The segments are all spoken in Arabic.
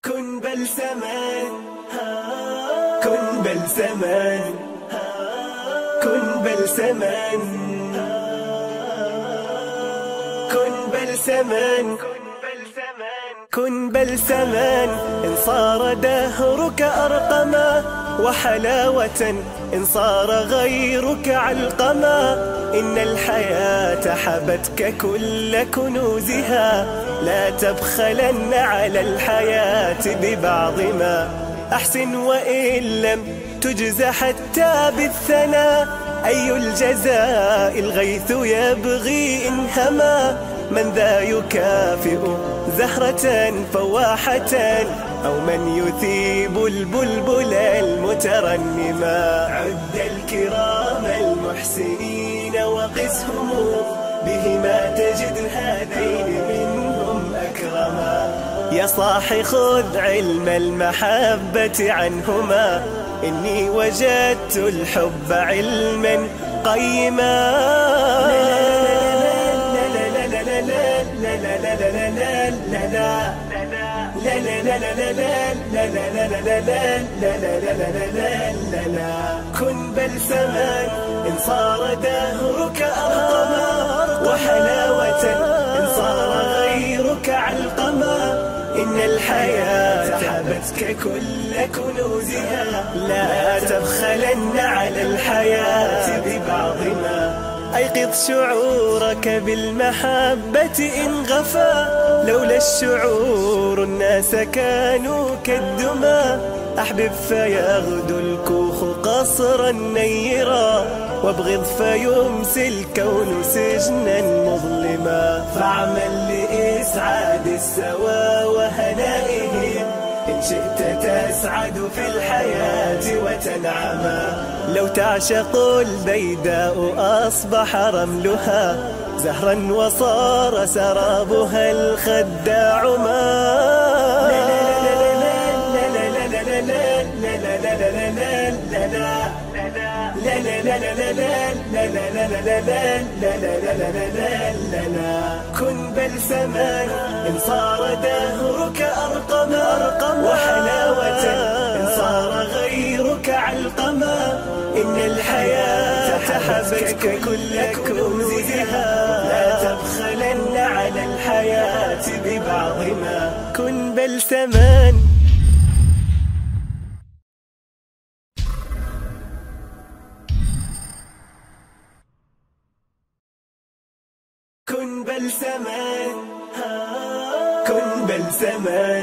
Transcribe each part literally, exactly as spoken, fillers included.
كن بلسما كن بلسما كن بلسما كن بلسما كن بلسما إن صار دهرك أرقما وحلاوة إن صار غيرك علقما إن الحياة حبتك كل كنوزها لا تبخلن على الحياة ببعض ما أحسن وإن لم تجز حتى بالثناء أي الجزاء الغيث يبغي إن هما من ذا يكافئ زهرة فواحة أو من يثيب البلبل المترنما عد الكرام المحسنين وقسهم بهما تجد هذين منهم أكرما يا صاح خذ علم المحبة عنهما إني وجدت الحب علما قيما كن بلسما إن صار دهرك أرقما وحلاوة إن صار غيرك علقما إن الحياة حبتك كل كنوزها لا تبخلن على الحياة ببعض ما أيقظ شعورك بالمحبة إن غفا لولا الشعور الناس كانوا كالدما أحبب فيغدو الكوخ قصرا نيرا وابغض فيمسي الكون سجنا مظلما فاعمل لإسعاد السوى وهنائهم إن شئت تسعد في الحياة وتنعما لو تعشق البيداء أصبح رملها زهرا وصار سرابها الخداع ما كن بلسما إن صار دهرك أرقما وحلاوة إن صار غيرك علقما إن الحياة حبتك كل كنوزها لا تبخلن على الحياة ببعض ما كن بلسما كن بلسما كن بلسما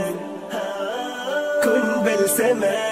كن بلسما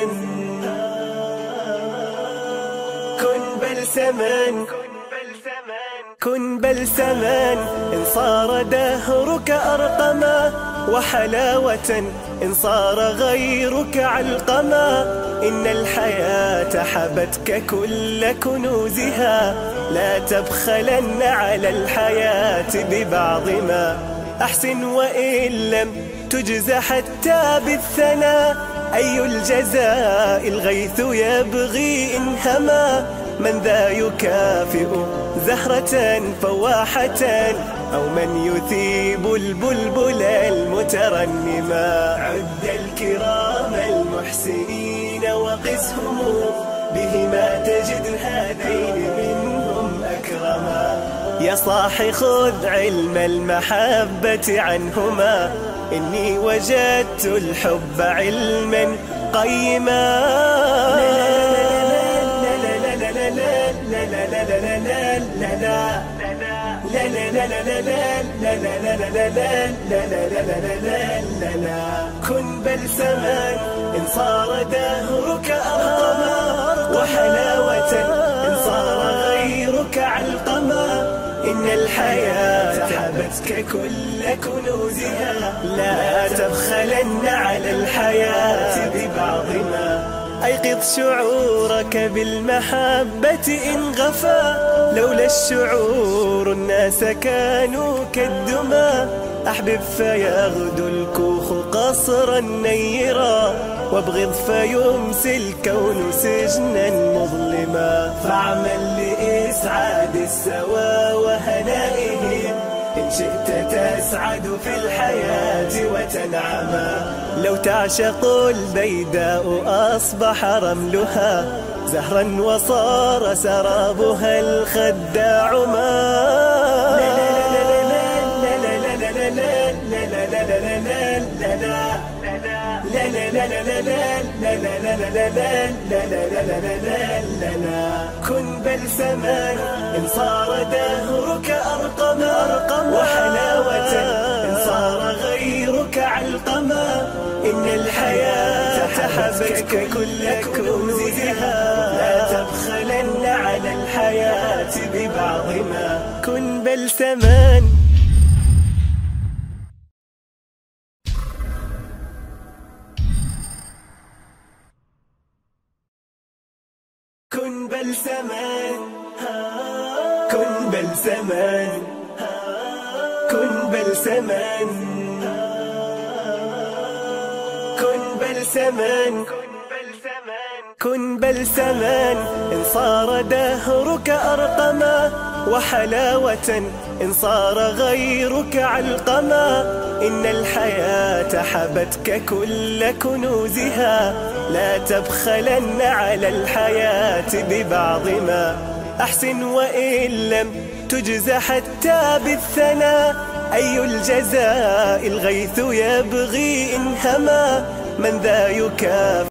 كن بلسما كن بلسما إن صار دهرك أرقما وحلاوة إن صار غيرك علقما إن الحياة حبتك كل كنوزها لا تبخلن على الحياة ببعض ما أحسن وإن لم تجز حتى بالثناء أي الجزاء الغيث يبغي إن هما من ذا يكافئ زهرة فواحة أو من يثيب البلبل المترنما عد الكرام المحسنين وقسهم بهما تجد هذين منهم أكرما يا صاح خذ علم المحبة عنهما إني وجدت الحب علما قيما كن بلسما إن صار دهرك أرقما وحلاوة إن صار غيرك علقما إن الحياة حبتك كل كنوزها لا تبخلن على الحياة ببعض ما أيقظ شعورك بالمحبة إن غفا لولا الشعور الناس كانوا كالدما أحبب فيغدو الكوخ قصرا نيرا وابغض فيمسي الكون سجنا مظلما فاعمل لإسعاد السوى وهنائهم إن شئت تسعد في الحياة وتنعما. لو تعشق البيداء أصبح رملها زهرا وصار سرابها الخداع ما. كن بلسما إن صار دهرك أرقما، وحلاوة إن صار غيرك علقما. إن الحياة حبتك كل كنوزها، لا تبخلن على الحياة ببعض ما. كن بلسما كن بلسما كن بلسما كن بلسما كن بلسما كن بلسما إن صار دهرك أرقما، وحلاوة إن صار غيرك علقما. إن الحياة حبتك كل كنوزها، لا تبخلن على الحياة ببعض ما. أحسن وإن لم تجز حتى بالثناء، أي الجزاء الغيث يبغي إن هما. من ذا يكافئ